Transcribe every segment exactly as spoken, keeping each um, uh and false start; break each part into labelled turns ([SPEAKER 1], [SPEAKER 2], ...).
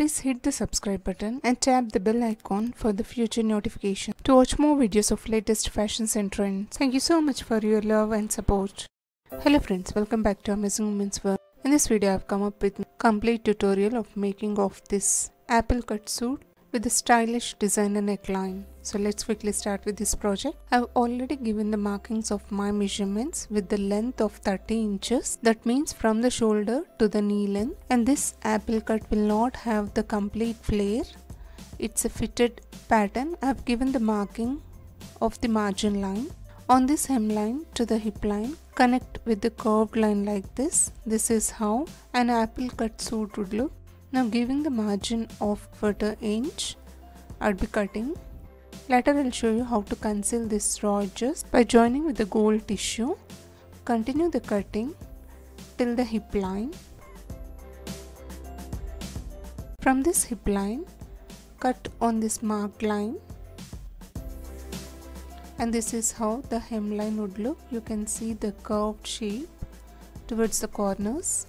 [SPEAKER 1] Please hit the subscribe button and tap the bell icon for the future notification to watch more videos of latest fashions and trends. Thank you so much for your love and support. Hello friends, welcome back to Amazing Women's World. In this video I have come up with a complete tutorial of making of this apple cut suit with a stylish designer neckline. So let's quickly start with this project. I have already given the markings of my measurements with the length of thirty inches. That means from the shoulder to the knee length. And this apple cut will not have the complete flare. It's a fitted pattern. I have given the marking of the margin line. On this hemline to the hip line, connect with the curved line like this. This is how an apple cut suit would look. Now giving the margin of quarter inch, I'll be cutting. Later I'll show you how to conceal this raw edges by joining with the gold tissue. Continue the cutting till the hip line. From this hip line, cut on this marked line. And this is how the hemline would look. You can see the curved shape towards the corners.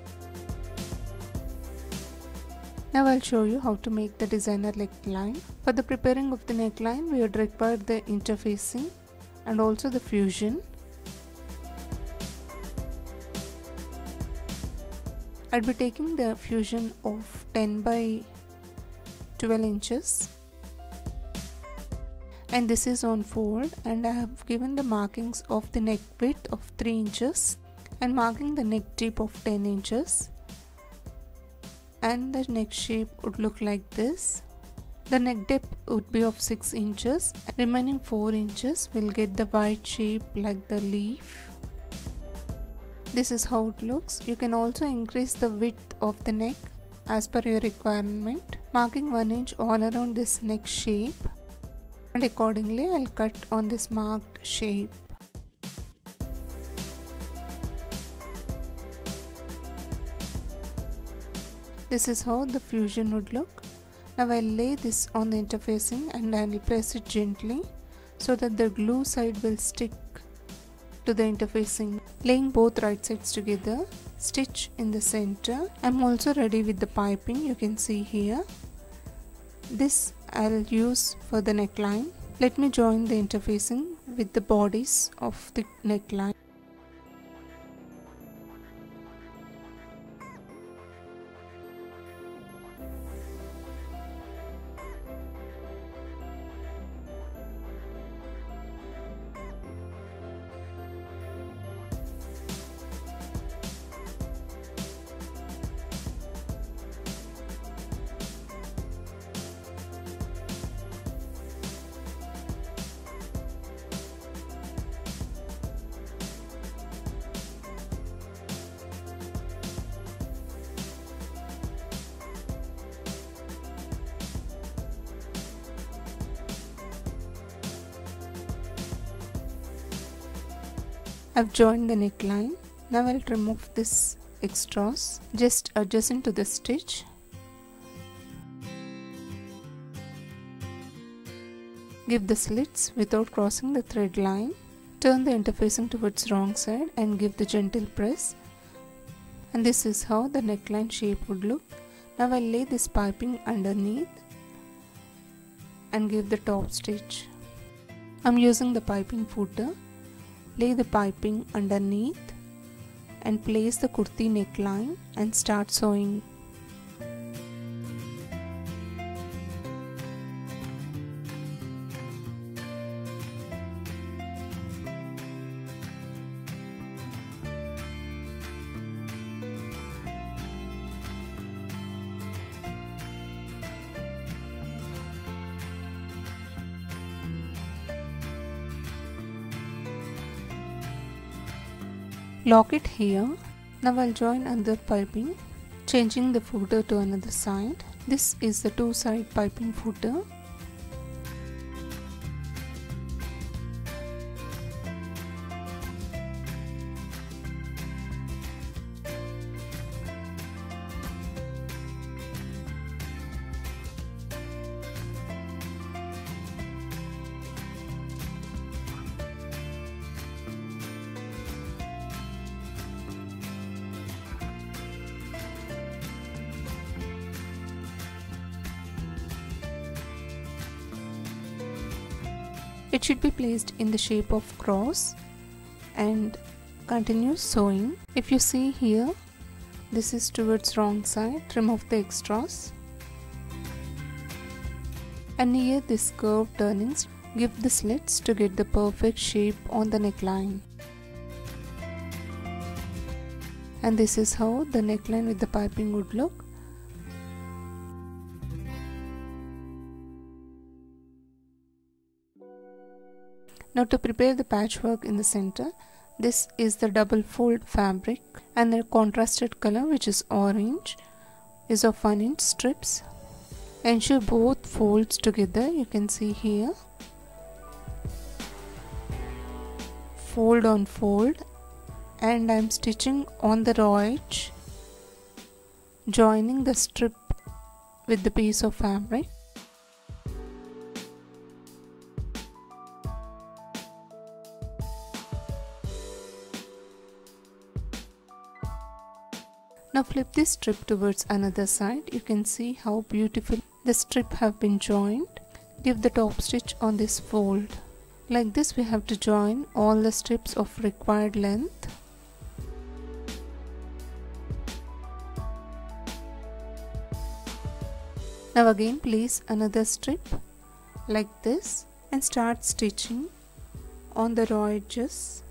[SPEAKER 1] Now I'll show you how to make the designer neckline. For the preparing of the neckline, we would require the interfacing and also the fusion. I'll be taking the fusion of ten by twelve inches. And this is on fold, and I have given the markings of the neck width of three inches and marking the neck deep of ten inches. And the neck shape would look like this. The neck depth would be of six inches. Remaining four inches will get the wide shape like the leaf. This is how it looks. You can also increase the width of the neck as per your requirement, marking one inch all around this neck shape, and accordingly I'll cut on this marked shape. This is how the fusion would look. Now I'll lay this on the interfacing and I'll press it gently so that the glue side will stick to the interfacing. Laying both right sides together, stitch in the center. I'm also ready with the piping, you can see here. This I'll use for the neckline. Let me join the interfacing with the bodies of the neckline. I've joined the neckline. Now I'll remove this extras, just adjacent to the stitch. Give the slits without crossing the thread line. Turn the interfacing towards wrong side and give the gentle press. And this is how the neckline shape would look. Now I'll lay this piping underneath and give the top stitch. I'm using the piping footer. Lay the piping underneath and place the kurti neckline and start sewing. Lock it here. Now I'll join another piping, changing the footer to another side. This is the two side piping footer. It should be placed in the shape of cross and continue sewing. If you see here, this is towards wrong side, remove the extras. And near this curved turnings, give the slits to get the perfect shape on the neckline. And this is how the neckline with the piping would look. Now to prepare the patchwork in the center, this is the double fold fabric and the contrasted color, which is orange, is of one inch strips. Ensure both folds together, you can see here. Fold on fold, and I am stitching on the raw edge, joining the strip with the piece of fabric. Now flip this strip towards another side. You can see how beautiful the strip have been joined. Give the top stitch on this fold. Like this we have to join all the strips of required length. Now again place another strip like this and start stitching on the raw edges.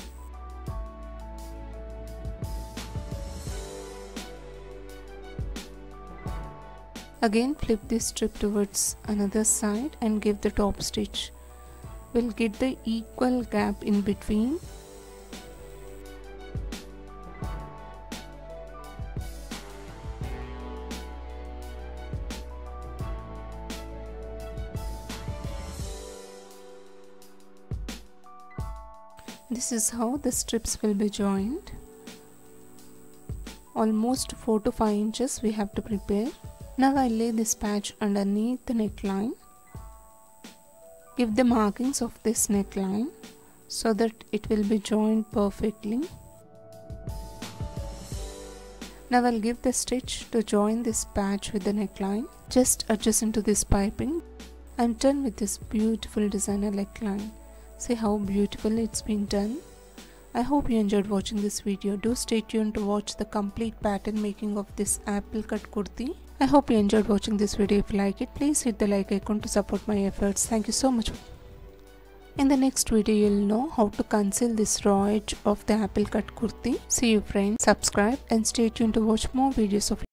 [SPEAKER 1] Again flip this strip towards another side and give the top stitch. We'll get the equal gap in between. This is how the strips will be joined. Almost four to five inches we have to prepare. Now I lay this patch underneath the neckline. Give the markings of this neckline so that it will be joined perfectly. Now I'll give the stitch to join this patch with the neckline. Just adjacent to this piping, I'm done with this beautiful designer neckline. See how beautiful it's been done. I hope you enjoyed watching this video. Do stay tuned to watch the complete pattern making of this apple cut kurti. I hope you enjoyed watching this video. If you like it, please hit the like icon to support my efforts. Thank you so much. In the next video, you'll know how to conceal this raw edge of the apple cut kurti. See you friends. Subscribe and stay tuned to watch more videos of